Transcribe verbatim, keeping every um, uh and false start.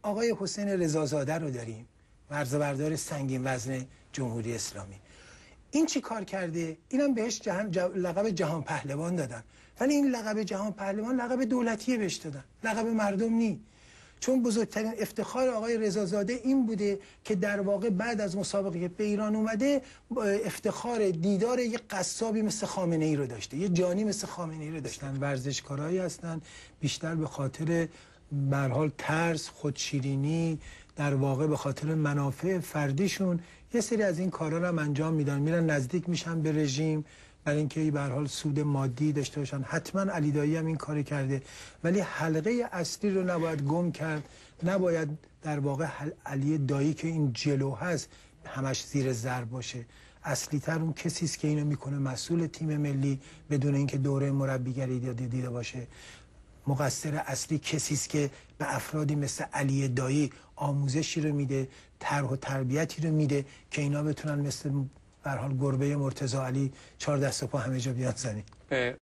آقای حسین رضازاده رو داریم، ورزه‌بردار سنگین وزن جمهوری اسلامی. این چی کار کرده؟ اینم بهش جهان جو... لقب جهان پهلوان دادن، ولی این لقب جهان پهلوان لقب دولتیه بهش دادن، لقب مردم نی. چون بزرگترین افتخار آقای رضازاده این بوده که در واقع بعد از مسابقه که به ایران اومده افتخار دیدار یک قصابی مثل خامنه ای رو داشته، یه جانی مثل خامنه ای رو داشتن. ورزشکارایی هستن بیشتر به خاطر به هر حال ترس، خودشیرینی، در واقع به خاطر منافع فردیشون یه سری از این کارا رو هم انجام میدن، میرن نزدیک میشن به رژیم برای اینکه به هر حال سود مادی داشته باشن. حتما علی دایی هم این کار کرده، ولی حلقه اصلی رو نباید گم کرد. نباید در واقع علی دایی که این جلو هست همش زیر ضرب باشه. اصلی تر اون کسی است که اینو میکنه، مسئول تیم ملی بدون اینکه دوره مربیگری دیده باشه. مقصر اصلی کسی است که به افرادی مثل علی دایی آموزشی رو میده، طرح و تربیتی رو میده که اینا بتونن مثل به هر حال گربه مرتضی علی چهار دست و پا همه جا بیان زمین.